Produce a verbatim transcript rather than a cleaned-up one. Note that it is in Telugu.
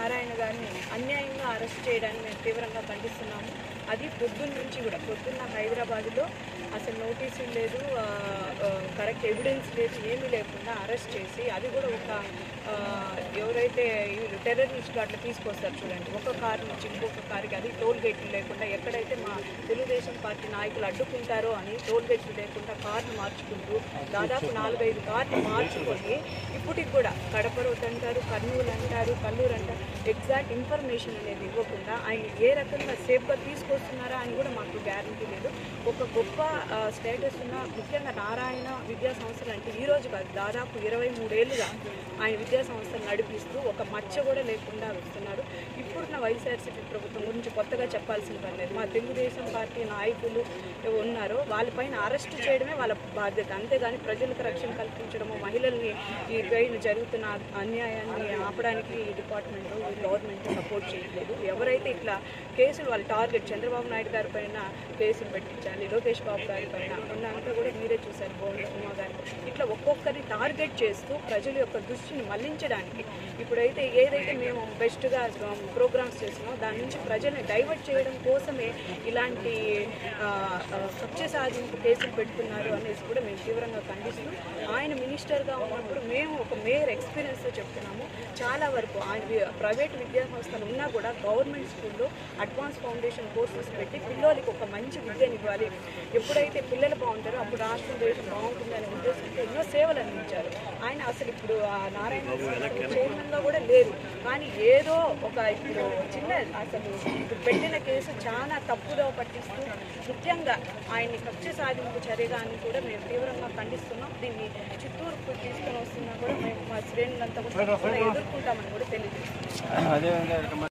నారాయణ గారిని అన్యాయంగా అరెస్ట్ చేయడాన్ని మేము తీవ్రంగా ఖండిస్తున్నాము. అది పొద్దున్న నుంచి కూడా పొద్దున్న హైదరాబాద్లో అసలు నోటీసులు లేదు, కరెక్ట్ ఎవిడెన్స్ లేదు, ఏమీ లేకుండా అరెస్ట్ చేసి అది కూడా ఒక ఎవరైతే టెర్రరిస్టులు అట్లా తీసుకొస్తారు చూడండి, ఒక కారు నుంచి ఇంకొక కారుకి, అది టోల్ గేట్లు లేకుండా ఎక్కడైతే మా తెలుగుదేశం పార్టీ నాయకులు అడ్డుకుంటారో అని టోల్ గేట్లు లేకుండా కార్లు మార్చుకుంటూ దాదాపు నాలుగైదు కార్లు మార్చుకొని ఇప్పటికి కూడా కడప రోడ్ అంటారు, కర్నూలు అంటారు, కల్లూరు అంటారు, ఎగ్జాక్ట్ ఇన్ఫర్మేషన్ అనేది ఇవ్వకుండా ఆయన ఏ రకంగా సేఫ్గా తీసుకొస్తున్నారా అని కూడా మాకు గ్యారంటీ లేదు. ఒక గొప్ప స్టేటస్ ఉన్న ముఖ్యంగా నారాయణ విద్యా సంస్థలు అంటే ఈరోజు కాదు, దాదాపు ఇరవై మూడేళ్లుగా ఆయన విద్యా సంస్థలు నడిపిస్తూ ఒక మచ్చ కూడా లేకుండా వస్తున్నారు. ఇప్పుడున్న వైఎస్ఆర్సీపీ ప్రభుత్వం గురించి కొత్తగా చెప్పాల్సిన పని లేదు. మా తెలుగుదేశం పార్టీ నాయకులు ఉన్నారో వాళ్ళపైన అరెస్ట్ చేయడమే వాళ్ళ బాధ్యత, అంతేగాని ప్రజలకు రక్షణ కల్పించడము, మహిళల్ని ఈ పైన జరుగుతున్న అన్యాయాన్ని ఆపడానికి ఈ డిపార్ట్మెంట్ ఈ గవర్నమెంట్ సపోర్ట్ చేయట్లేదు. ఎవరైతే ఇట్లా కేసులు వాళ్ళ టార్గెట్ చంద్రబాబు నాయుడు గారి పైన కేసులు పెట్టించాలి, లోకేష్ బాబు గారి పైన ఉన్నంతా కూడా మీరే చూశారు, బోండా ఉమా గారి ఇట్లా ఒక్కొక్కరిని టార్గెట్ చేస్తూ ప్రజల యొక్క దృష్టిని మళ్లించడానికి ఇప్పుడైతే ఏదైతే మేము బెస్ట్గా ప్రోగ్రామ్స్ చేసినామో దాని నుంచి ప్రజల్ని డైవర్ట్ చేయడం కోసమే ఇలాంటి కక్ష సాధింపు కేసులు పెడుతున్నారు అనేసి కూడా మేము తీవ్రంగా ఖండిస్తూ, ఆయన మినిస్టర్గా ఉన్నప్పుడు మేము ఒక మేయర్ ఎక్స్పీరియన్స్తో చెప్తున్నాము, చాలా వరకు ఆయన ప్రైవేట్ విద్యా సంస్థలు ఉన్నా కూడా గవర్నమెంట్ స్కూల్లో అడ్వాన్స్ ఫౌండేషన్ కోర్సెస్ పెట్టి పిల్లలకి ఒక మంచి విద్యను ఇవ్వాలి, ఎప్పుడైతే పిల్లలు బాగుంటారో అప్పుడు రాష్ట్రం దేశం బాగుంటుందనే ఉద్దేశంతో ఎన్నో సేవలు అందించారు. ఆయన అసలు ఇప్పుడు నారాయణ చైర్మన్గా కూడా లేరు, కానీ ఏదో ఒక ఇప్పుడు చిన్న అసలు ఇప్పుడు పెట్టిన కేసు చాలా తప్పుదో పట్టిస్తూ ముఖ్యంగా ఆయన్ని కక్ష సాధింపు చర్యగా అని కూడా మేము తీవ్రంగా ఖండిస్తున్నాం. దీన్ని చిత్తూరుకు తీసుకొని వస్తున్నా కూడా మేము మా శ్రేణులంతా కూడా ఎదుర్కొంటామని కూడా తెలియజేస్తున్నాం.